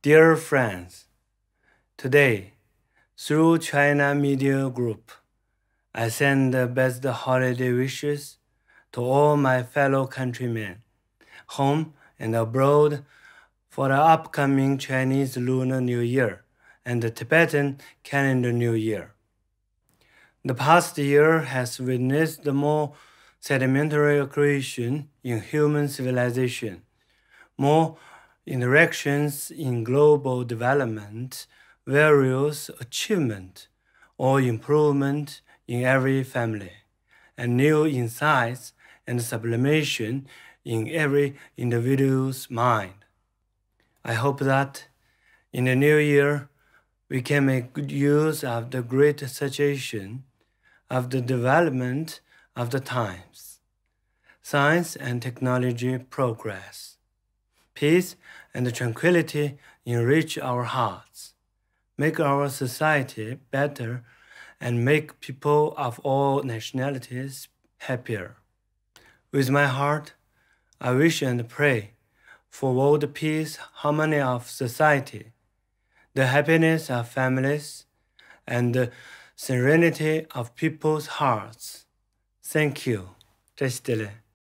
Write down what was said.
Dear friends, today, through China Media Group, I send the best holiday wishes to all my fellow countrymen, home and abroad, for the upcoming Chinese Lunar New Year and the Tibetan Calendar New Year. The past year has witnessed more sedimentary creation in human civilization, more interactions in global development, various achievement or improvement in every family, and new insights and sublimation in every individual's mind. I hope that in the new year, we can make good use of the great situation of the development of the times. Science and technology progress. Peace and tranquility enrich our hearts, make our society better, and make people of all nationalities happier. With my heart, I wish and pray for world peace, harmony of society, the happiness of families, and the serenity of people's hearts. Thank you. 这是的嘞。